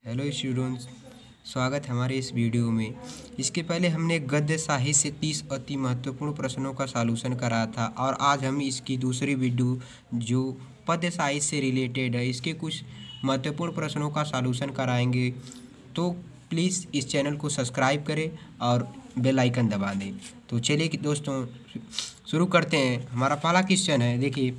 Hello students, स्वागत है हमारे इस वीडियो में। इसके पहले हमने गद्य साहित्य से 30 अति महत्वपूर्ण प्रश्नों का सॉल्यूशन करा था और आज हम इसकी दूसरी वीडियो जो पद्य साहित्य से रिलेटेड है इसके कुछ महत्वपूर्ण प्रश्नों का सॉल्यूशन कराएंगे। तो प्लीज़ इस चैनल को सब्सक्राइब करें और बेल आइकन दबा दें। तो चलिए कि दोस्तों शुरू करते हैं। हमारा पहला क्वेश्चन है, देखिए,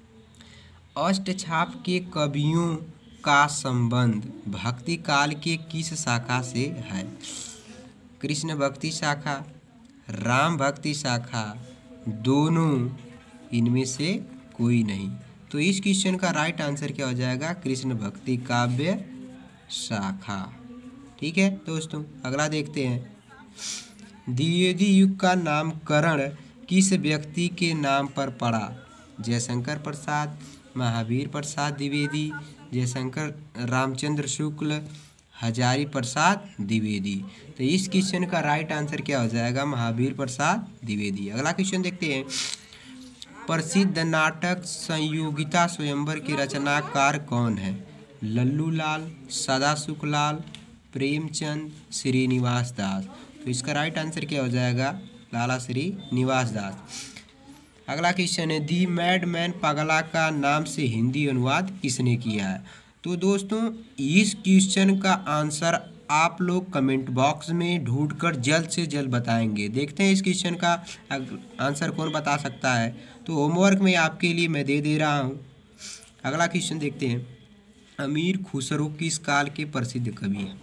अष्टछाप के कवियों का संबंध भक्ति काल के किस शाखा से है? कृष्ण भक्ति शाखा, राम भक्ति शाखा, दोनों, इनमें से कोई नहीं। तो इस क्वेश्चन का राइट आंसर क्या हो जाएगा? कृष्ण भक्ति काव्य शाखा। ठीक है दोस्तों, अगला देखते हैं। द्विवेदी युग का नामकरण किस व्यक्ति के नाम पर पड़ा? जयशंकर प्रसाद, महावीर प्रसाद द्विवेदी, जयशंकर रामचंद्र शुक्ल, हजारी प्रसाद द्विवेदी। तो इस क्वेश्चन का राइट आंसर क्या हो जाएगा? महावीर प्रसाद द्विवेदी। अगला क्वेश्चन देखते हैं। प्रसिद्ध नाटक संयोगिता स्वयंवर के रचनाकार कौन है? लल्लू लाल, सदाशिव लाल, प्रेमचंद, श्रीनिवास दास। तो इसका राइट आंसर क्या हो जाएगा? लाला श्रीनिवास दास। अगला क्वेश्चन है, दी मैडमैन पगला का नाम से हिंदी अनुवाद किसने किया है? तो दोस्तों इस क्वेश्चन का आंसर आप लोग कमेंट बॉक्स में ढूंढकर जल्द से जल्द बताएंगे। देखते हैं इस क्वेश्चन का आंसर कौन बता सकता है। तो होमवर्क में आपके लिए मैं दे रहा हूँ। अगला क्वेश्चन देखते हैं। अमीर खुसरो किस काल के प्रसिद्ध कवि हैं?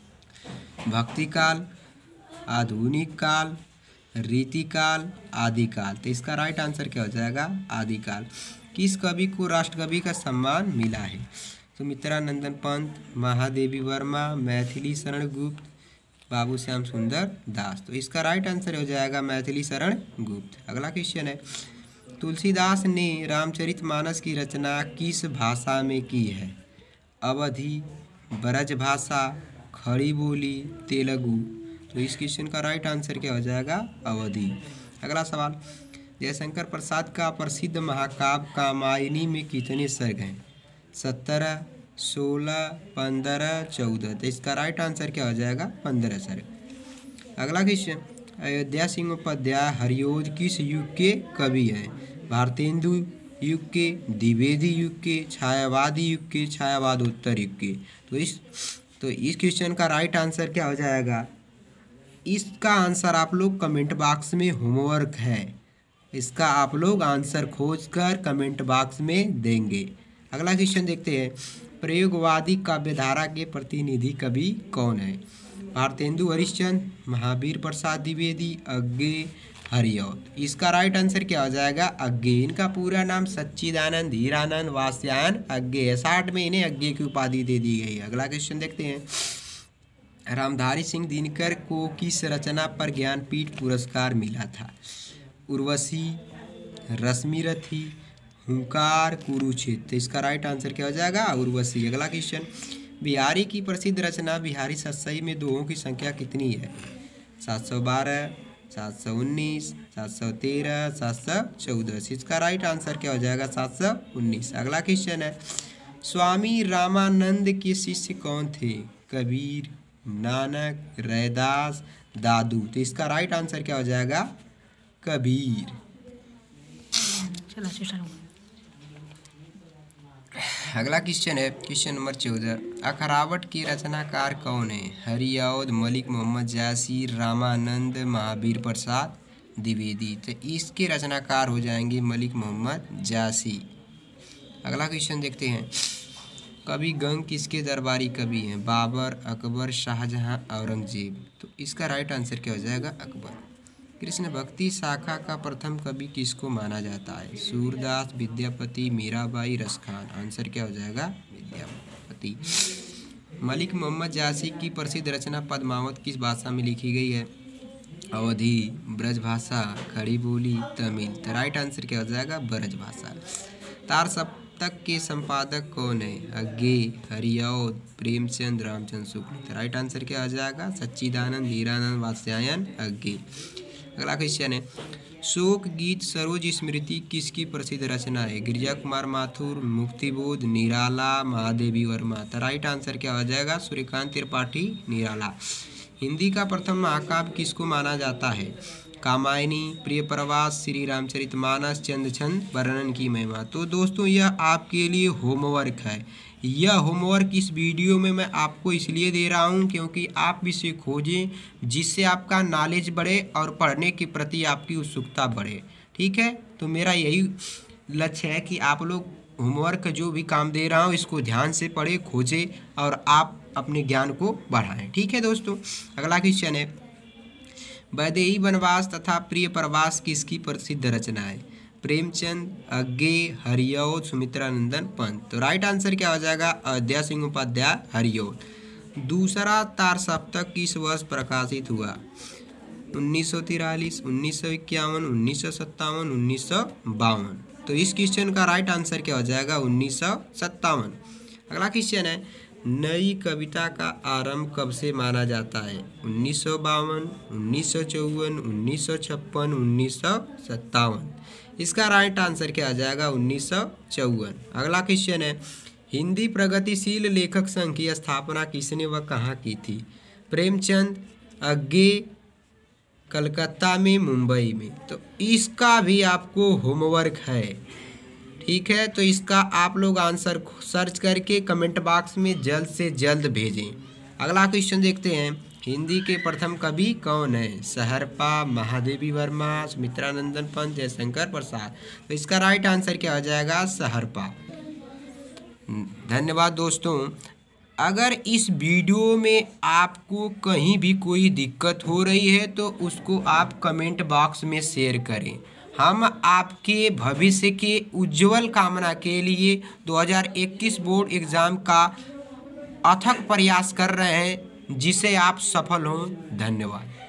भक्ति काल, आधुनिक काल, रीतिकाल, आदिकाल। तो इसका राइट आंसर क्या हो जाएगा? आदिकाल। किस कवि को राष्ट्रकवि का सम्मान मिला है? सुमित्रा नंदन पंत, महादेवी वर्मा, मैथिली शरण गुप्त, बाबू श्याम सुंदर दास। तो इसका राइट आंसर हो जाएगा मैथिली शरण गुप्त। अगला क्वेश्चन है, तुलसीदास ने रामचरितमानस की रचना किस भाषा में की है? अवधी, ब्रजभाषा, खड़ी बोली, तेलुगु। तो इस क्वेश्चन का राइट आंसर क्या हो जाएगा? अवधी। अगला सवाल, जयशंकर प्रसाद का प्रसिद्ध महाकाव्य कामायनी में कितने सर्ग हैं? 17, 16, 15, 14। तो इसका राइट आंसर क्या हो जाएगा? 15 सर्ग। अगला क्वेश्चन, अयोध्या सिंहोपाध्याय हरिऔध किस युग के कवि हैं? भारतेंदु युग के, द्विवेदी युग के, छायावादी युग के, छायावादोत्तर युग के। तो इस क्वेश्चन का राइट आंसर क्या हो जाएगा? इसका आंसर आप लोग कमेंट बॉक्स में होमवर्क है, इसका आप लोग आंसर खोजकर कमेंट बॉक्स में देंगे। अगला क्वेश्चन देखते हैं। प्रयोगवादी काव्यधारा के प्रतिनिधि कवि कौन है? भारतेंदु हरिश्चंद्र, महावीर प्रसाद द्विवेदी, अज्ञे, हरिऔध। इसका राइट आंसर क्या हो जाएगा? अज्ञे। इनका पूरा नाम सच्चिदानंद हीरानंद वात्स्यायन अज्ञे है। 60 में इन्हें अज्ञे की उपाधि दे दी गई है। अगला क्वेश्चन देखते हैं। रामधारी सिंह दिनकर को किस रचना पर ज्ञानपीठ पुरस्कार मिला था? उर्वशी, रश्मिरथी, हुंकार, कुरुक्षेत्र। इसका राइट आंसर क्या हो जाएगा? उर्वशी। अगला क्वेश्चन, बिहारी की प्रसिद्ध रचना बिहारी सत्सई में दोहों की संख्या कितनी है? 712, 719, 713, 714। इसका राइट आंसर क्या हो जाएगा? 719। अगला क्वेश्चन है, स्वामी रामानंद के शिष्य कौन थे? कबीर, नानक, रैदास, दादू। तो इसका राइट आंसर क्या हो जाएगा? कबीर। अगला क्वेश्चन है, क्वेश्चन नंबर 14। अखरावट के रचनाकार कौन है? हरिऔध, मलिक मोहम्मद जायसी, रामानंद, महावीर प्रसाद द्विवेदी। तो इसके रचनाकार हो जाएंगे मलिक मोहम्मद जायसी। अगला क्वेश्चन देखते हैं। कवि गंग किसके दरबारी कवि हैं? बाबर, अकबर, शाहजहां, औरंगजेब। तो इसका राइट आंसर क्या हो जाएगा? अकबर। कृष्ण भक्ति शाखा का प्रथम कवि किसको माना जाता है? सूरदास, विद्यापति, मीराबाई, रसखान। आंसर क्या हो जाएगा? विद्यापति। मलिक मोहम्मद जायसी की प्रसिद्ध रचना पद्मावत किस भाषा में लिखी गई है? अवधी, ब्रजभाषा, खड़ी बोली, तमिल। तो राइट आंसर क्या हो जाएगा? ब्रजभाषा। तार सप्तक के संपादक कौन है? अज्ञे, हरिऔध, प्रेमचंद, रामचंद्र शुक्ल। तो राइट आंसर क्या आ जाएगा? सच्चिदानंद हीरानंद वात्स्यायन अज्ञे। अगला क्वेश्चन है, शोक गीत सरोज स्मृति किसकी प्रसिद्ध रचना है? गिरिजा कुमार माथुर, मुक्तिबोध, निराला, महादेवी वर्मा। तो राइट आंसर क्या हो जाएगा? सूर्यकांत त्रिपाठी, निराला। हिंदी का प्रथम महाकाव्य किसको माना जाता है? कामायनी, प्रिय प्रवास, श्री रामचरितमानस, चंद्रछंद, वर्णन की महिमा। तो दोस्तों यह आपके लिए होमवर्क है। यह होमवर्क इस वीडियो में मैं आपको इसलिए दे रहा हूं क्योंकि आप इसे खोजें, जिससे आपका नॉलेज बढ़े और पढ़ने के प्रति आपकी उत्सुकता बढ़े। ठीक है, तो मेरा यही लक्ष्य है कि आप लोग होमवर्क जो भी काम दे रहा हूँ इसको ध्यान से पढ़े, खोजें और आप अपने ज्ञान को बढ़ाएं। ठीक है दोस्तों, अगला क्वेश्चन है, वैदेही वनवास तथा प्रिय प्रवास किसकी प्रसिद्ध रचना है? प्रेमचंद, अज्ञे, हरिऔध, सुमित्रानंदन पंत। तो राइट आंसर क्या हो जाएगा? अयोध्या सिंह उपाध्याय, हरिऔध। दूसरा तार सप्तक किस वर्ष प्रकाशित हुआ? 1943, 1951, 1957, 1952। तो इस क्वेश्चन का राइट आंसर क्या हो जाएगा? 1957। अगला क्वेश्चन है, नई कविता का आरंभ कब से माना जाता है? 1952, 1954, 1956, 1957। इसका राइट आंसर क्या आ जाएगा? 1954। अगला क्वेश्चन है, हिंदी प्रगतिशील लेखक संघ की स्थापना किसने व कहाँ की थी? प्रेमचंद, अज्ञे, कलकत्ता में, मुंबई में। तो इसका भी आपको होमवर्क है। ठीक है, तो इसका आप लोग आंसर सर्च करके कमेंट बॉक्स में जल्द से जल्द भेजें। अगला क्वेश्चन देखते हैं, हिंदी के प्रथम कवि कौन है? सहरपा, महादेवी वर्मा, सुमित्रानंदन पंत, जयशंकर प्रसाद। तो इसका राइट आंसर क्या हो जाएगा? सहरपा। धन्यवाद दोस्तों। अगर इस वीडियो में आपको कहीं भी कोई दिक्कत हो रही है तो उसको आप कमेंट बॉक्स में शेयर करें। हम आपके भविष्य के उज्जवल कामना के लिए 2021 बोर्ड एग्ज़ाम का अथक प्रयास कर रहे हैं, जिसे आप सफल हों। धन्यवाद।